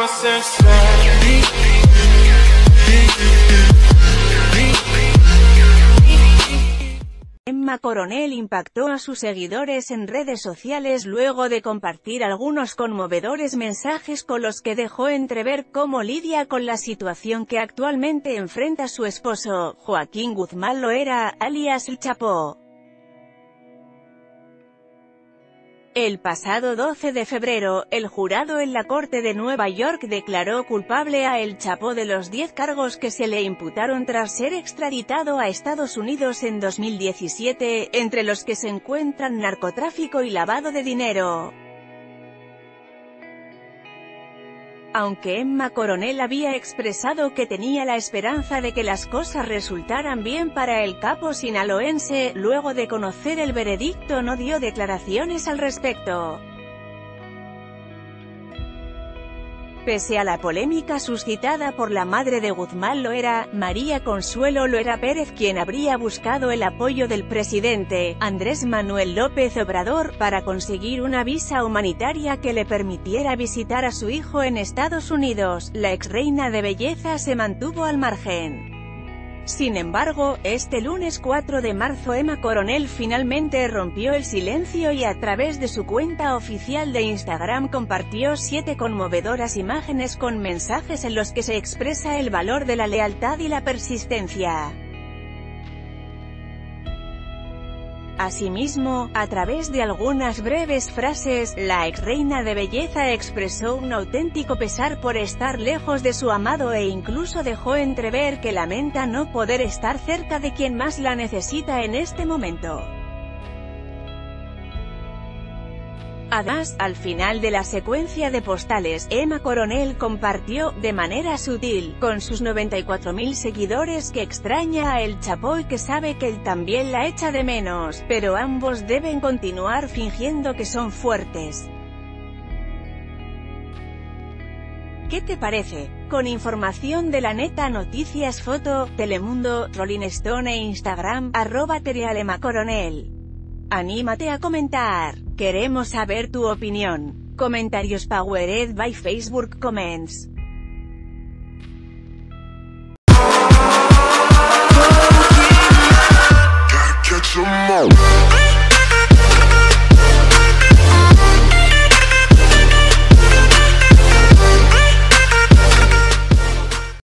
Emma Coronel impactó a sus seguidores en redes sociales luego de compartir algunos conmovedores mensajes con los que dejó entrever cómo lidia con la situación que actualmente enfrenta su esposo, Joaquín Guzmán Loera, alias El Chapo. El pasado 12 de febrero, el jurado en la Corte de Nueva York declaró culpable a El Chapo de los 10 cargos que se le imputaron tras ser extraditado a Estados Unidos en 2017, entre los que se encuentran narcotráfico y lavado de dinero. Aunque Emma Coronel había expresado que tenía la esperanza de que las cosas resultaran bien para el capo sinaloense, luego de conocer el veredicto no dio declaraciones al respecto. Pese a la polémica suscitada por la madre de Guzmán Loera, María Consuelo Loera Pérez, quien habría buscado el apoyo del presidente, Andrés Manuel López Obrador, para conseguir una visa humanitaria que le permitiera visitar a su hijo en Estados Unidos, la exreina de belleza se mantuvo al margen. Sin embargo, este lunes 4 de marzo Emma Coronel finalmente rompió el silencio y a través de su cuenta oficial de Instagram compartió 7 conmovedoras imágenes con mensajes en los que se expresa el valor de la lealtad y la persistencia. Asimismo, a través de algunas breves frases, la exreina de belleza expresó un auténtico pesar por estar lejos de su amado e incluso dejó entrever que lamenta no poder estar cerca de quien más la necesita en este momento. Además, al final de la secuencia de postales, Emma Coronel compartió, de manera sutil, con sus 94.000 seguidores que extraña a El Chapo y que sabe que él también la echa de menos, pero ambos deben continuar fingiendo que son fuertes. ¿Qué te parece? Con información de La Neta Noticias, foto, Telemundo, Rolling Stone e Instagram, @TerialEmmaCoronel. Anímate a comentar. Queremos saber tu opinión. Comentarios powered by Facebook Comments.